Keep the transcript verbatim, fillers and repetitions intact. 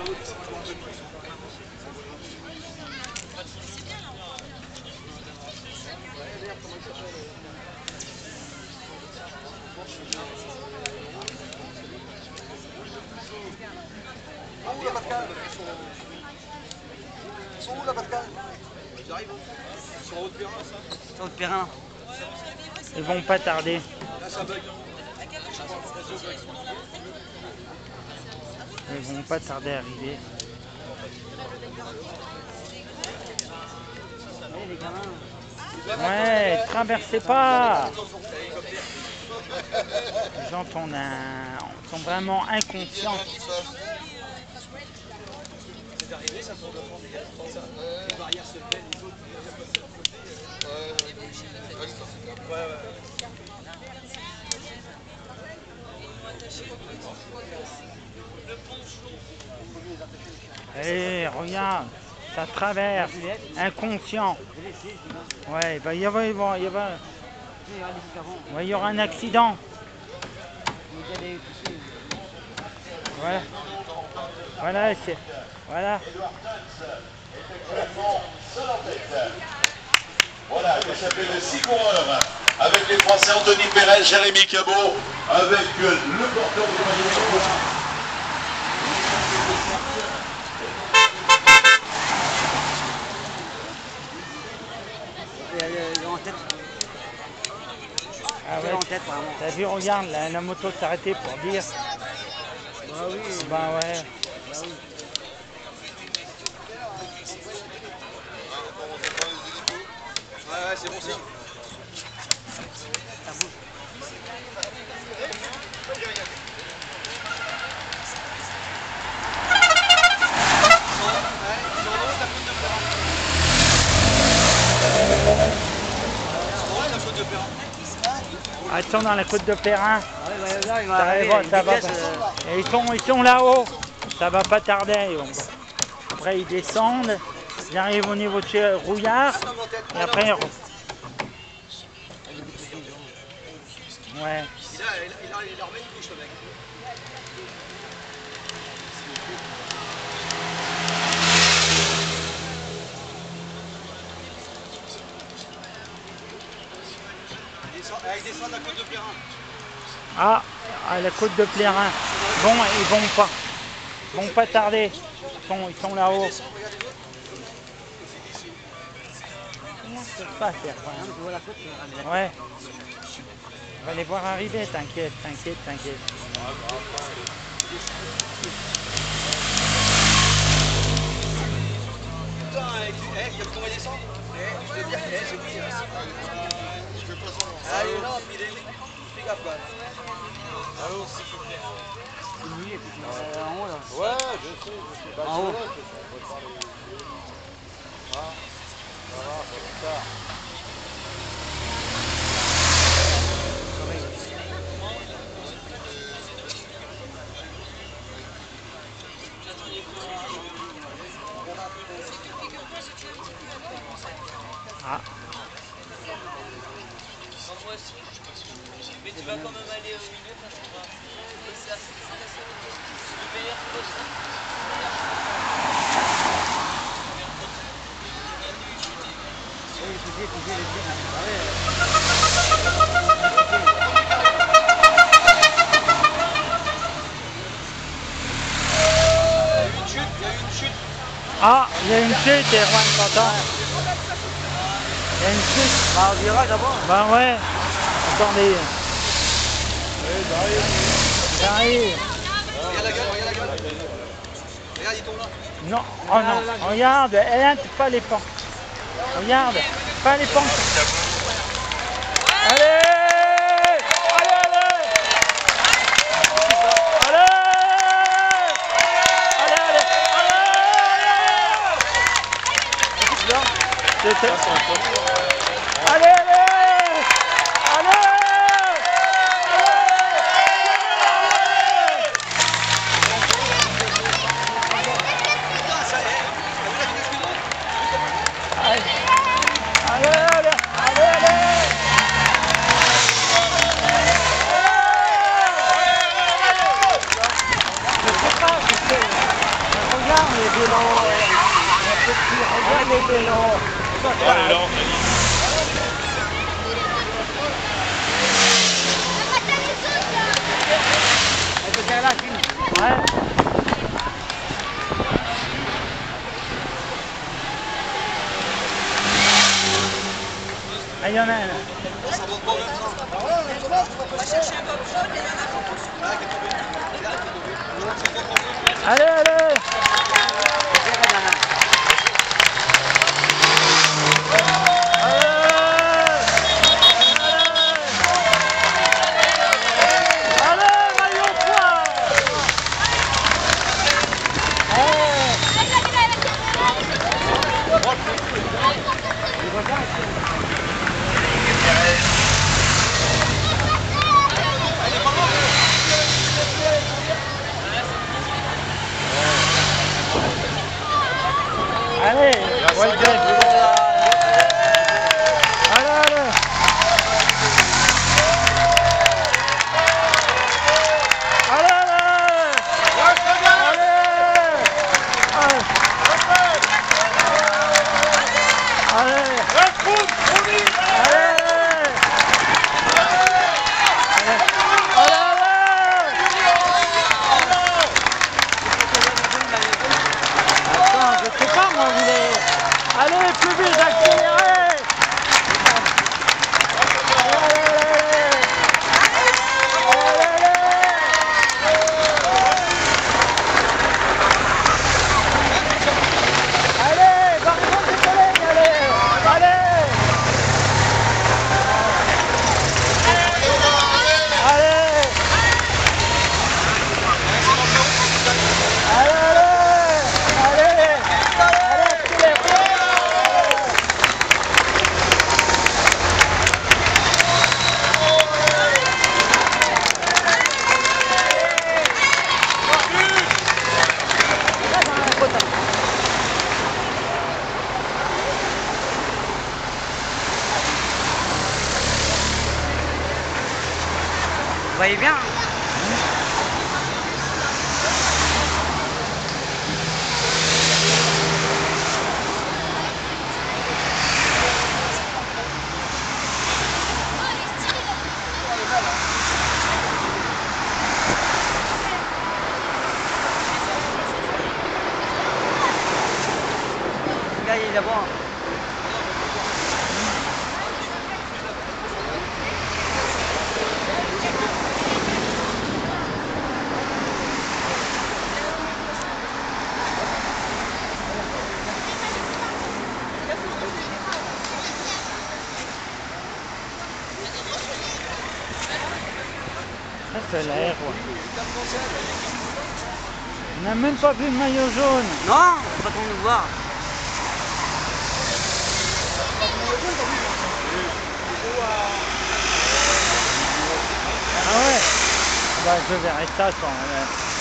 Ils sont où là, Pascal? Ils arrivent. Ils sont en haut de Perrin, ça? Sur le Perrin. Ils vont pas tarder. Là, ça bug. Ils vont pas tarder à arriver. Eh, les gamins. Ouais, traversez pas. Les gens sont, un... sont vraiment inconscients. C'est arrivé, ça tourne devant des gars. Les barrières se plaignent, les autres. Ouais, ouais. Allez, regarde, ça traverse, inconscient. Ouais, il va y avoir, il va, il va, ouais, il y aura un accident. Voilà, voilà, c'est, voilà. Voilà, qui s'appelle le six coureurs, avec les Français Anthony Pérez, Jérémy Cabot, avec le porteur du maillot. Ah ouais, t'as vu, regarde, la, la moto s'est arrêtée pour dire. Bah oui. Bah ouais. Bah oui. Ouais, ouais, c'est bon signe. Ça bouge. Attends, dans la côte de Perrin. Ah ouais, bah, là, il va Ça arriver, va, une ça va vitesse, pas. euh... Et ils sont, ils sont là-haut. Ça va pas tarder. Donc. Après, ils descendent. Ils arrivent au niveau de chez Rouillard. Et après, ils... Ouais. Il a, il a, il a, il a remis une couche, le mec. Ils descendent à la côte de Plérin. Ah, à la côte de Plérin. Bon, ils vont pas. Ils vont pas tarder. Ils sont, ils sont là-haut. Comment ça se passe faire? Ouais. On va les voir arriver, t'inquiète, t'inquiète, t'inquiète. Putain, eh, il y a qu'on va descendre. Eh, je veux dire, eh, j'ai pris. Ah, il est là, puis il est. Fais gaffe, quand même. Allô, s'il vous plaît. Oui, et puis euh, en haut, là. Ouais, je sais, je sais. Bah, En haut. là, je sais. On va parler. Ah, ça va, c'est tard. Ah. Moi aussi. Mais tu vas quand même aller au milieu parce qu'on va. C'est le meilleur poste. Ah, il y a une chute, Erwan, t'entends? Il y a une chute. Bah, on dira d'abord. Bah ouais. Attendez. J'arrive. Regarde la gueule, regarde la gueule. Regarde, il tombe là. Non, oh non, regarde, elle n'a pas les pentes. Regarde, pas les pentes. Allez! Allez, allez! Allez! Allez, allez! Allez! C'était... Allez, allez! Allez! Allez, allez, allez, allez! Je sais pas, je sais. les vélos. Regarde les vélos. Allez, là, Elle peut faire là, Kim. Ouais. Ah, il y en a un là. Allez, allez. Allez, well done. Allez, allez. Allez, allez. Allez. Allez, plus vite, accélérez! Allez, par contre des collègues, allez! Allez! Allez! Allez, allez! Vous voyez bien? Regardez d'abord. Ça c'est l'air, ouais. On n'a même pas vu le maillot jaune. Non, on va pas nous voir. Ah ouais. Bah je verrai ça quand. euh,